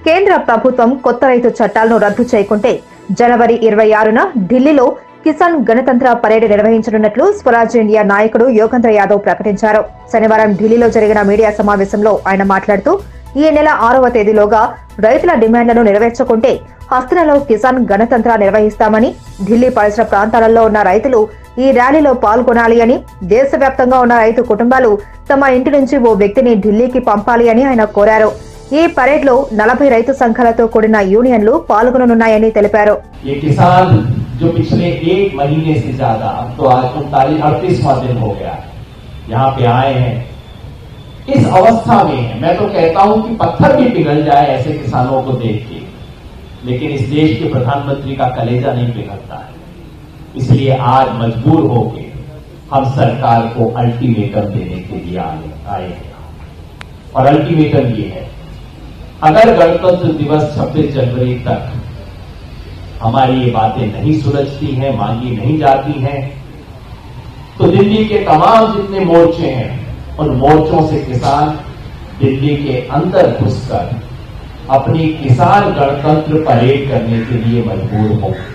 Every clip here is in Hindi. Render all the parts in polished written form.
కేంద్ర ప్రభుత్వం కొత్త రైతు చట్టాలను రద్దు చేయకుంటే జనవరి 26న ఢిల్లీలో కిసాన్ గణతంత్ర పరేడ్ నిర్వహించనున్నట్లు స్వరాజ్ ఇండియా నాయకుడు యోగేంద్ర యాదవ్ ప్రకటించారు. శనివారం ఢిల్లీలో జరిగిన మీడియా సమావేశంలో ఆయన మాట్లాడుతూ ఈ నెల 6వ తేదీలోగా రైతుల డిమాండ్లను నెరవేర్చకుంటే హస్తినలో కిసాన్ గణతంత్ర నిర్వహిస్తామని, ఢిల్లీ పరిసర ప్రాంతాలలో ఉన్న రైతులు ఈ ర్యాలీలో పాల్గొనాలి అని, దేశవ్యాప్తంగా ఉన్న రైతు కుటుంబాలు తమ ఇంటి నుంచి ఓ వ్యక్తిని ఢిల్లీకి పంపాలి అని ఆయన కోరారు. ఈ పరేడ్ లో 40 రైతు సంఘాలతో కూడిన యూనియన్లు పాల్గొననున్నాయని తెలిపారు. जो पिछले एक महीने से ज्यादा, अब तो आज 38वां दिन हो गया, यहाँ पे आए हैं, इस अवस्था में है। मैं तो कहता हूं कि पत्थर भी पिघल जाए ऐसे किसानों को देख के, लेकिन इस देश के प्रधानमंत्री का कलेजा नहीं पिघलता है। इसलिए आज मजबूर होके हम सरकार को अल्टीमेटम देने के लिए आए हैं। और अल्टीमेटम ये है, अगर गणतंत्र दिवस 26 जनवरी तक हमारी ये बातें नहीं सुलझती हैं, मांगी नहीं जाती हैं, तो दिल्ली के तमाम जितने मोर्चे हैं उन मोर्चों से किसान दिल्ली के अंदर घुसकर अपनी किसान गणतंत्र परेड करने के लिए मजबूर होंगे।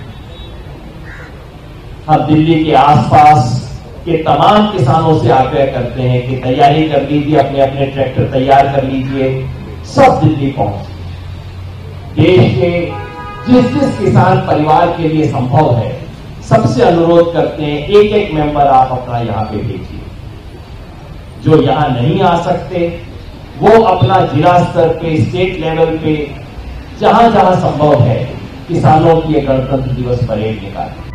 हम दिल्ली के आसपास के तमाम किसानों से आग्रह करते हैं कि तैयारी कर लीजिए, अपने अपने ट्रैक्टर तैयार कर लीजिए, सब दिल्ली पहुंचे। देश के जिस किसान परिवार के लिए संभव है, सबसे अनुरोध करते हैं एक एक मेंबर आप अपना यहां पे भेजिए। जो यहां नहीं आ सकते वो अपना जिला स्तर पे, स्टेट लेवल पे, जहां जहां संभव है किसानों की गणतंत्र दिवस परेड निकालें।